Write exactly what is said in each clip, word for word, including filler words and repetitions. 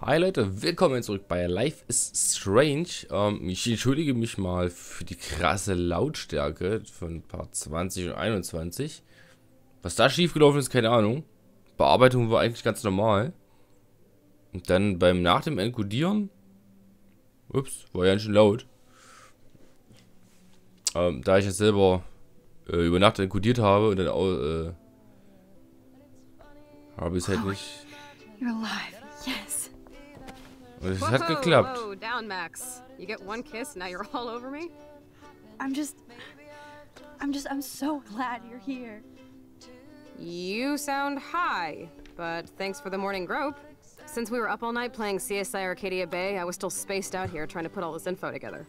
Hi Leute, willkommen zurück bei Life is Strange. Ähm, ich entschuldige mich mal für die krasse Lautstärke von Part zwanzig und einundzwanzig. Was da schiefgelaufen ist, keine Ahnung. Bearbeitung war eigentlich ganz normal. Und dann beim nach dem Encodieren, ups, war ja ganz schön laut. Ähm, da ich es selber äh, über Nacht encodiert habe und dann auch, äh, habe ich es halt nicht. You're alive, yes. Und es Whoa, hat geklappt. whoa, down, Max. You get one kiss, now you're all over me? I'm just... I'm just... I'm so glad you're here. You sound high, but thanks for the morning grope. Since we were up all night playing C S I Arcadia Bay, I was still spaced out here trying to put all this info together.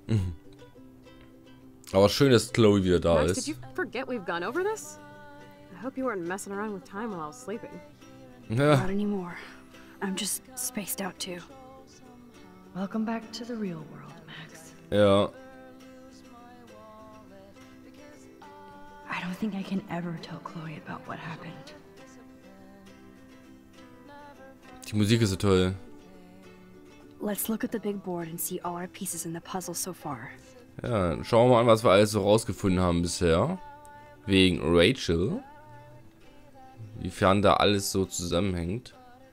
Aber schön, dass Chloe wieder da Max, ist. did you forget we've gone over this? I hope you weren't messing around with time while I was sleeping. Ja. Not anymore. I'm just spaced out too. Welcome back to the real world, Max. Ja. I don't think I can ever tell Chloe about what happened. Die Musik ist so toll. Let's look at the big board and see all our pieces in the puzzle so far. Ja, dann schauen wir mal an, was wir alles so rausgefunden haben bisher. Wegen Rachel. Wiefern da alles so zusammenhängt.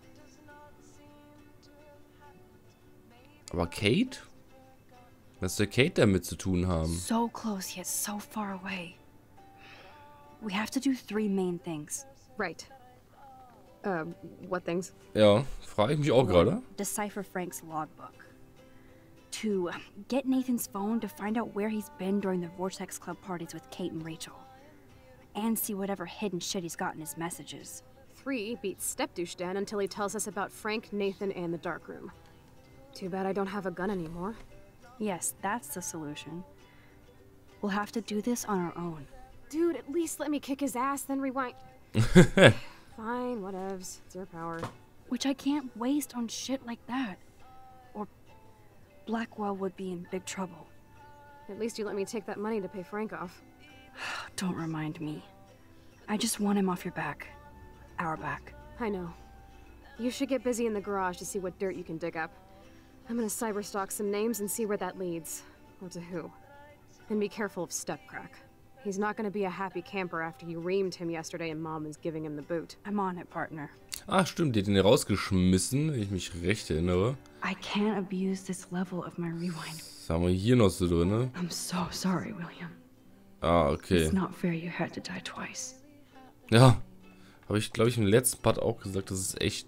Aber Kate? Was soll Kate damit zu tun haben? So close yet so far away. We have to do three main things. Right. Uh, what things? Ja, frage ich mich auch gerade. Decipher Frank's logbook. Two, get Nathan's phone to find out where he's been during the Vortex Club parties with Kate and Rachel. And see whatever hidden shit he's got in his messages. Three, beat Stepdouche Dan until he tells us about Frank, Nathan, and the dark room. Too bad I don't have a gun anymore. Yes, that's the solution. We'll have to do this on our own. Dude, at least let me kick his ass, then rewind. Fine, whatevs. It's your power. Which I can't waste on shit like that. Or Blackwell would be in big trouble. At least you let me take that money to pay Frank off. Don't remind me. I just want him off your back. Our back. I know. You should get busy in the garage to see what dirt you can dig up. I'm gonna cyberstalk some names and see where that leads. Or to who. And be careful of Stepcrack. He's not gonna be a happy camper after you reamed him yesterday and Mom is giving him the boot. I'm on it, partner. Ach stimmt, die hat ihn rausgeschmissen, wenn ich mich recht erinnere. I can't abuse this level of my rewind. Was haben wir hier noch so drin, ne? I'm so sorry, William. Ah, okay. It's not fair you had to die twice. Ja, habe ich glaube ich im letzten Part auch gesagt, das ist echt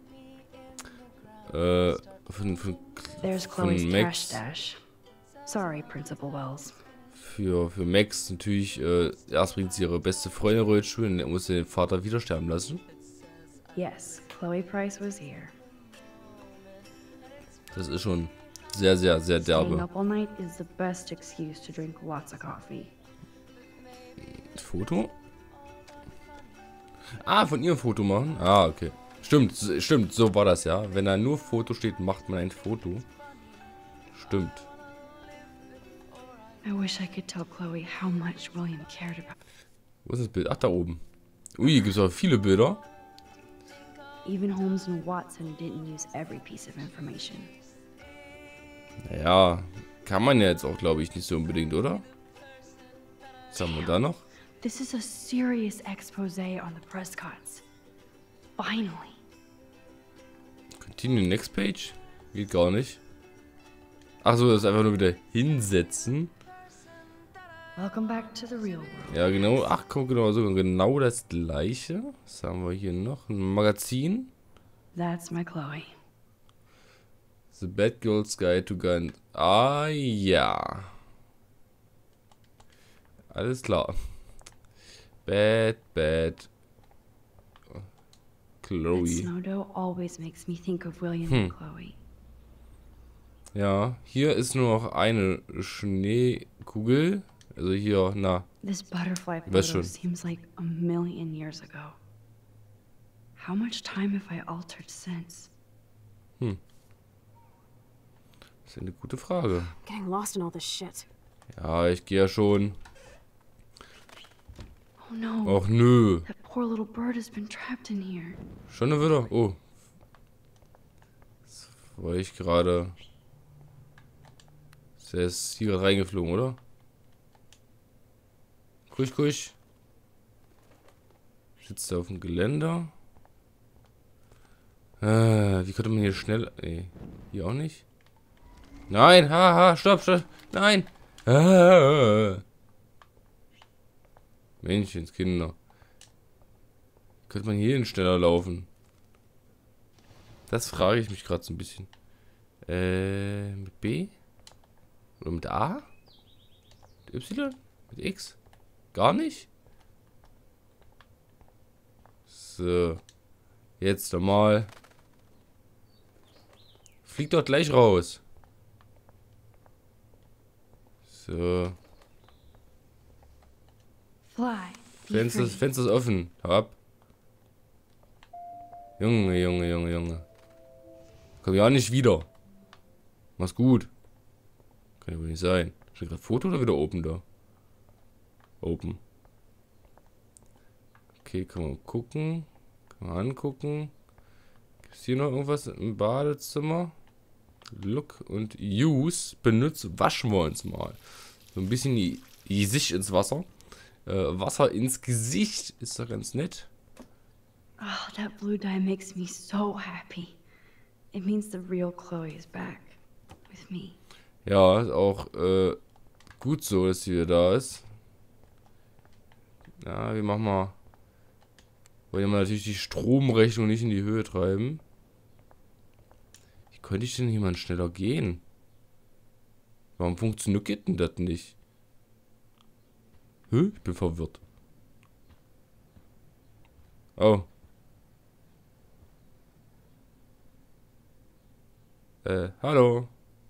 äh, von, von, There's von Chloe's cash Max, stash. Sorry, Principal Wells. für, für Max natürlich, äh, erst bringt sie ihre beste Freundin Rollstuhl und dann muss sie den Vater wieder sterben lassen. Yes, Chloe Price was here. Das ist schon sehr, sehr, sehr Staying derbe. up all night is the best excuse to drink lots of coffee. Foto? Ah, von ihrem Foto machen? Ah, okay. Stimmt, stimmt, so war das ja. Wenn da nur Foto steht, macht man ein Foto. Stimmt. I wish I could tell Chloe how much William cared about. Wo ist das Bild? Ach, da oben. Ui, gibt es auch viele Bilder. Even Holmes and Watson didn't use every piece of information. Naja, kann man ja jetzt auch, glaube ich, nicht so unbedingt, oder? Was haben wir da noch? This is a serious expose on the Prescotts. Finally. Continue next page? Geht gar nicht. Ach so, das ist einfach nur wieder hinsetzen. Welcome back to the real world. Ja, genau. Ach, guck, genau, so genau das gleiche. Was haben wir hier noch? Ein Magazin. That's my Chloe. The Bad Girl's Guide to Gun. Ah, ja. Alles klar. Bad, bad. That Chloe. Snowdo always makes me think of William Hm. and Chloe. Ja, hier ist nur noch eine Schneekugel. Also hier, na. This butterfly Weiß photo schon. seems like a million years ago. How much time have I altered since? Hm. Das ist eine gute Frage. Getting lost in all this shit. Ja, ich gehe ja schon. Oh no. Ach nö. That poor little bird has been trapped in here. Schon wieder? Oh. war ich gerade... Der ist hier gerade reingeflogen, oder? Kusch, kusch. Sitzt er auf dem Geländer. Äh, wie könnte man hier schnell... Nee, hier auch nicht. Nein, haha, stopp, stopp. Nein. Ah. Menschenskinder. Könnte man hier schneller laufen? Das frage ich mich gerade so ein bisschen. Äh, mit B? Oder mit A? Mit Y? Mit X? Gar nicht? So. Jetzt nochmal. Fliegt doch gleich raus. So. Fly. Be Fenster, free. Fenster ist offen. Hau ab. Junge, Junge, Junge, Junge. Komm ja nicht wieder. Mach's gut. Kann ja wohl nicht sein. Steht gerade Foto oder wieder Open da? Open. Okay, kann man gucken. Kann man angucken. Gibt es hier noch irgendwas im Badezimmer? Look und Use. Benutzt. Waschen wir uns mal. So ein bisschen die Gesicht ins Wasser. Äh, Wasser ins Gesicht. Ist doch ganz nett. Oh, that blue dye makes me so happy. It means the real Chloe is back. With me. Ja, ist auch äh, gut so, dass sie wieder da ist. Ja, wir machen mal. Wollen wir natürlich die Stromrechnung nicht in die Höhe treiben. Wie könnte ich denn jemand schneller gehen? Warum funktioniert denn das nicht? Hä? Ich bin verwirrt. Oh. Äh, hallo.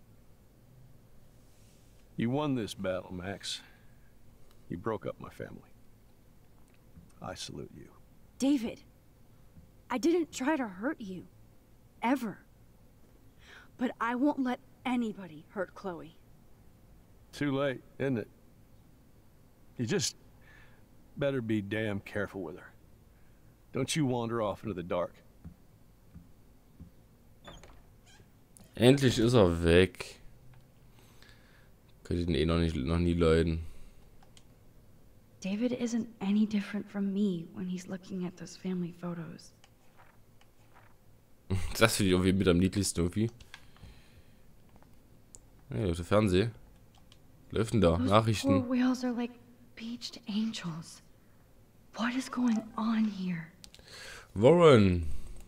You won this battle, Max. You broke up my family. I salute you. David, I didn't try to hurt you. Ever. But I won't let anybody hurt Chloe. Too late, isn't it? You just better be damn careful with her. Don't you wander off into the dark. Endlich ist er weg. Könnte ihn eh noch nicht noch nie leiden. David isn't any different from me when he's looking at those family photos. Das finde ich irgendwie mit am niedlichsten irgendwie. Hey, auf der Fernseh. Läuft denn da? Those Nachrichten. poor whales are like beached angels. What is going on here? Warren.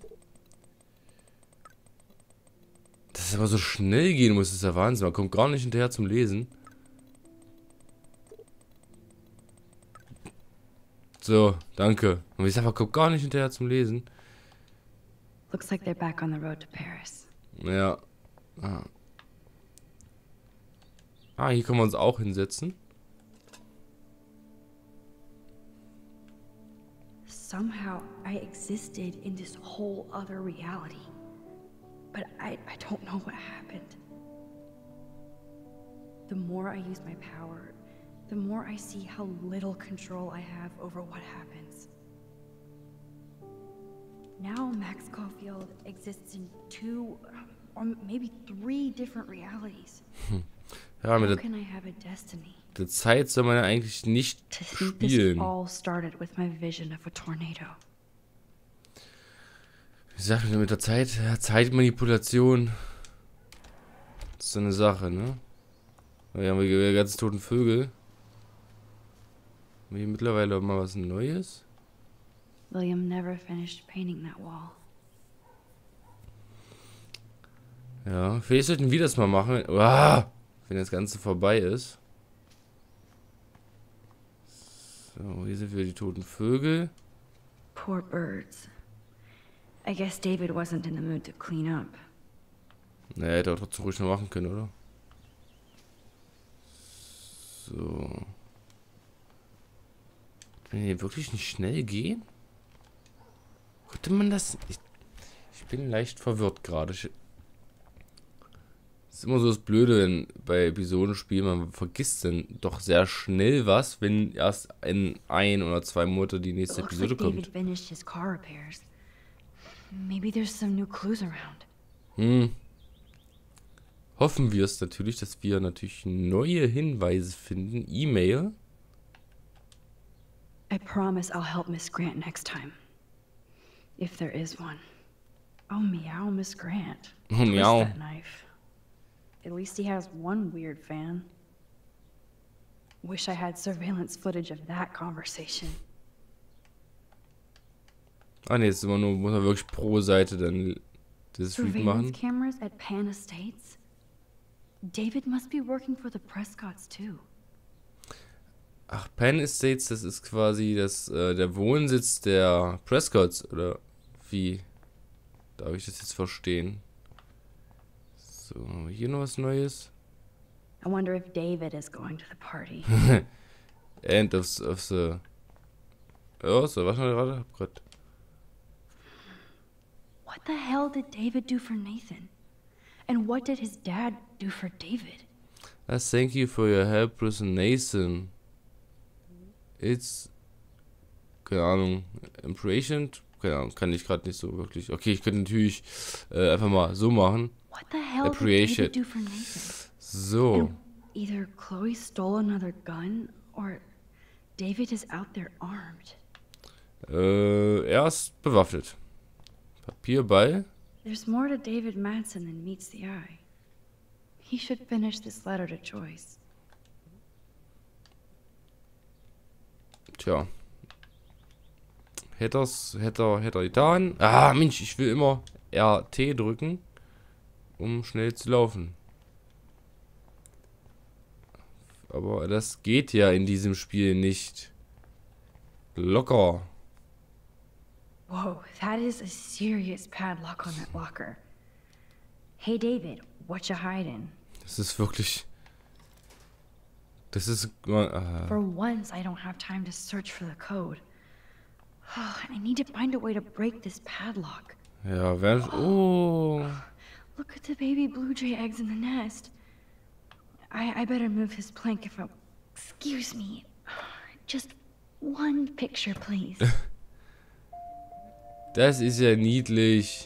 Dass es aber so schnell gehen muss, ist ja Wahnsinn. Man kommt gar nicht hinterher zum Lesen. So, danke. Und ich sag, man kommt gar nicht hinterher zum Lesen. Looks like they're back on the road to Paris. Ja. Ah, ah hier können wir uns auch hinsetzen. Somehow I existed in this whole other reality. But I, I don't know what happened. The more I use my power, the more I see how little control I have over what happens. Now Max Caulfield exists in two, or maybe three different realities. Ja, mit How der, can I have a destiny? der Zeit soll man ja eigentlich nicht To think this spielen. all started with my vision of a tornado. Wie sagt man mit der Zeit? Ja, Zeitmanipulation. Das ist so eine Sache, ne? Wir haben hier die ganzen toten Vögel. Haben wir hier mittlerweile mal was Neues? William never finished painting that wall. Ja, vielleicht sollten wir das mal machen. Uah, wenn das Ganze vorbei ist. So, hier sind wieder die toten Vögel. Poor birds. I guess David wasn't in the mood to clean up. Naja, hätte er trotzdem ruhig noch machen können, oder? So. Kann hier wirklich nicht schnell gehen? Konnte man das... Ich, ich bin leicht verwirrt gerade. Ich, das ist immer so das Blöde, wenn bei Episodenspielen, man vergisst dann doch sehr schnell was, wenn erst in ein oder zwei Monate die nächste It looks Episode like David kommt. finished his car repairs. Maybe there's some new clues around. Hm. hoffen wir es natürlich, dass wir natürlich neue Hinweise finden. E-Mail. I promise I'll help Miss Grant next time. If there is one. Oh, meow, Miss Grant. Oh, Twist meow. that knife. At least he has one weird fan. Wish I had surveillance footage of that conversation. Ah ne, jetzt immer nur, muss man wirklich pro Seite dann das Read Surveillance machen. cameras at Pan Estates? David must be working for the Prescotts too. Ach, Penn Estates, das ist quasi das, äh, der Wohnsitz der Prescotts, oder wie darf ich das jetzt verstehen? So, hier noch was Neues. I wonder if David is going to the party. End of, of the... Ja, so, was noch gerade? Hab grad... What the hell did David do for Nathan? And what did his dad do for David? Uh, thank you for your help, Prison Nathan. It's... Keine Ahnung. Impatient? Keine Ahnung, kann ich gerade nicht so wirklich... Okay, ich könnte natürlich äh, einfach mal so machen. What the hell did Appreciate. David do for Nathan? So. And either Chloe stole another gun, or David is out there armed. Äh, er ist bewaffnet. Papierball. There's more to David Madsen than meets the eye. He should finish this letter to Joyce. Tja. Hätte er's, hätte er, hätte er getan. Ah, Mensch, ich will immer R T drücken, um schnell zu laufen. Aber das geht ja in diesem Spiel nicht. Locker. Whoa, that is a serious padlock on that locker. Hey David, what you hiding? Das ist wirklich... Das ist... Äh, For once, I don't have time to search for the code. I need to find a way to break this padlock. ja, wer... Oh... Look at the baby blue jay eggs in the nest. I, I better move his plank if I... Excuse me. Just one picture, please. Das ist ja niedlich.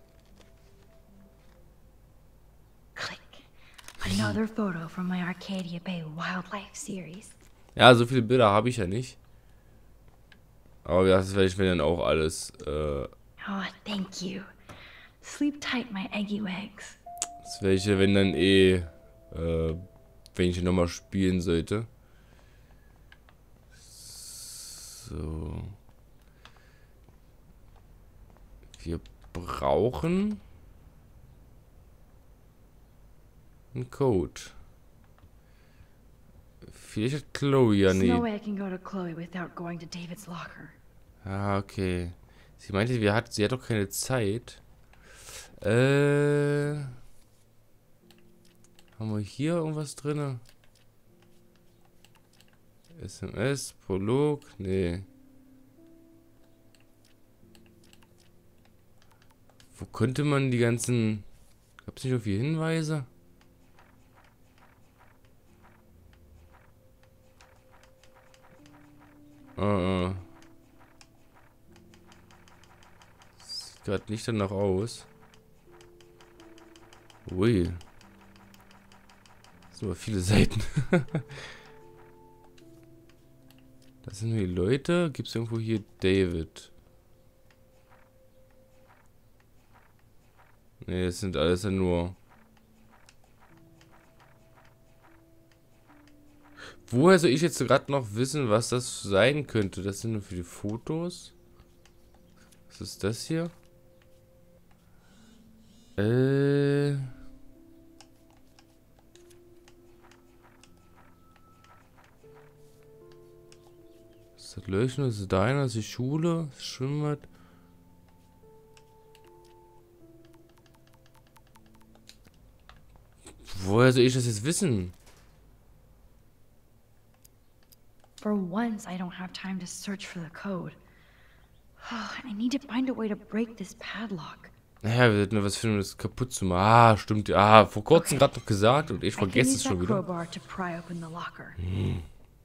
Click. Another photo from my Arcadia Bay Wildlife series. Ja, so viele Bilder habe ich ja nicht. Aber das werde ich mir dann auch alles... Äh, Oh, thank you. Sleep tight, my eggy eggs. das werde ich ja, wenn dann eh... Äh, wenn ich nochmal spielen sollte. So. Wir brauchen einen Code. Vielleicht hat Chloe ja There's no nie. way I can go to Chloe without going to David's locker. Ah, okay. Sie meinte, wir hat, sie hat doch keine Zeit. Äh. Haben wir hier irgendwas drin? S M S, Prolog, nee. Wo könnte man die ganzen... Gab es nicht irgendwie Hinweise? Uh, uh. Sieht gerade nicht danach aus. Ui. So viele Seiten. Das sind nur die Leute. Gibt es irgendwo hier David? Ne, das sind alles ja nur... Woher soll ich jetzt gerade noch wissen, was das sein könnte? Das sind nur für die Fotos. Was ist das hier? Äh... Ist das Leuchten? Das ist deiner? Das ist die Schule? Das Schwimmbad? Woher soll ich das jetzt wissen? For once, I don't have time to search for the code. I need to find a way to break this padlock. Naja, wir sollten nur was finden, um das kaputt zu machen. Ah, stimmt. Ah, vor kurzem Okay. gerade noch gesagt und ich I can vergesse use es schon that wieder. crowbar to pry open the locker. Hm.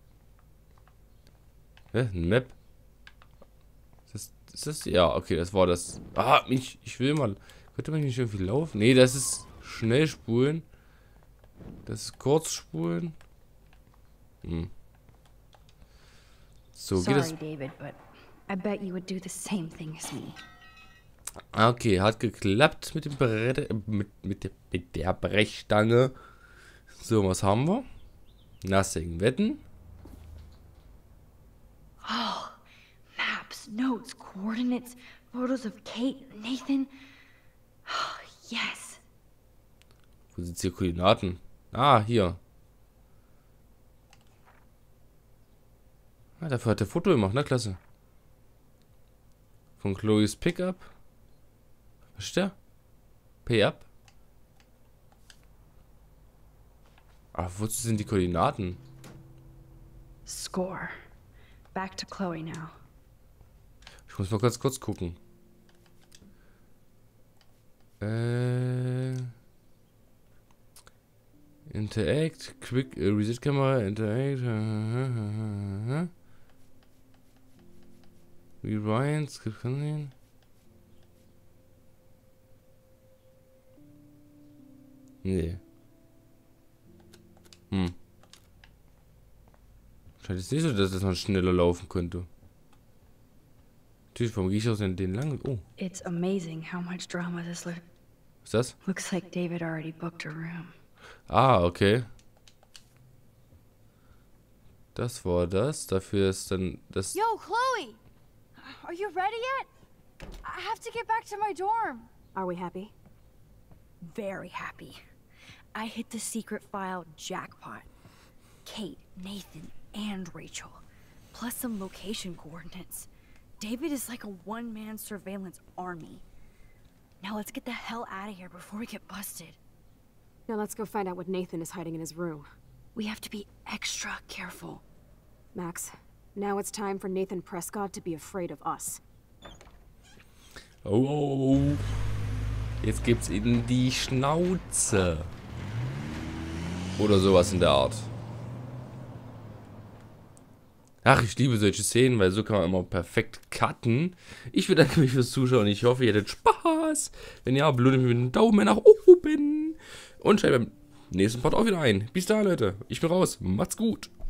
Hä? Ein Map? Ist das, ist das? Ja, okay, das war das. Ah, mich, ich will mal. Könnte man nicht irgendwie laufen? Nee, das ist schnell spulen. Das ist Kurzspulen. Hm. So geht Sorry, es. David, but I bet you would do the same thing as me. Okay, hat geklappt mit dem Brett, äh, mit, mit, der, mit der Brechstange. So, was haben wir? Nothing. Wetten? Oh, maps, notes, coordinates, photos of Kate, Nathan. Oh, yes. Wo sind hier Koordinaten? Ah, hier. Ah, dafür hat der Foto gemacht, ne? Klasse. Von Chloes Pickup. Was ist der? Pay-up? Ah, wozu sind die Koordinaten? Score. Back to Chloe now. Ich muss mal ganz kurz gucken. Äh... Interact, Quick, äh, Reset Kamera, Interact, äh, Rewind, Skip Cutscene. Nee. Hm. Scheint jetzt nicht so, dass das noch schneller laufen könnte. Natürlich, warum gehe ich aus den, den lang? Oh. It's amazing how much drama this looks. Was ist das? Looks like David already booked a room. Ah, okay. Das war das. Dafür ist dann das... Yo, Chloe! Are you ready yet? I have to get back to my dorm. Are we happy? Very happy. I hit the secret file jackpot. Kate, Nathan, and Rachel. Plus some location coordinates. David is like a one-man surveillance army. Now let's get the hell out of here before we get busted. Now let's go find out what Nathan is hiding in his room. We have to be extra careful. Max, now it's time for Nathan Prescott to be afraid of us. Oh, oh, oh. Jetzt gibt's in die Schnauze. Oder sowas in der Art. Ach, ich liebe solche Szenen, weil so kann man immer perfekt cutten. Ich bedanke mich fürs Zuschauen. Ich hoffe, ihr hattet Spaß. Wenn ja, blutet mir mit einem Daumen nach oben. Und schaltet beim nächsten Part auch wieder ein. Bis dahin, Leute. Ich bin raus. Macht's gut.